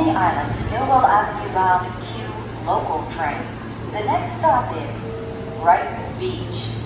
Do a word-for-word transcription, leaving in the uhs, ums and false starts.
Coney Island, Stillwell Avenue bound Q local train. The next stop is Brighton Beach.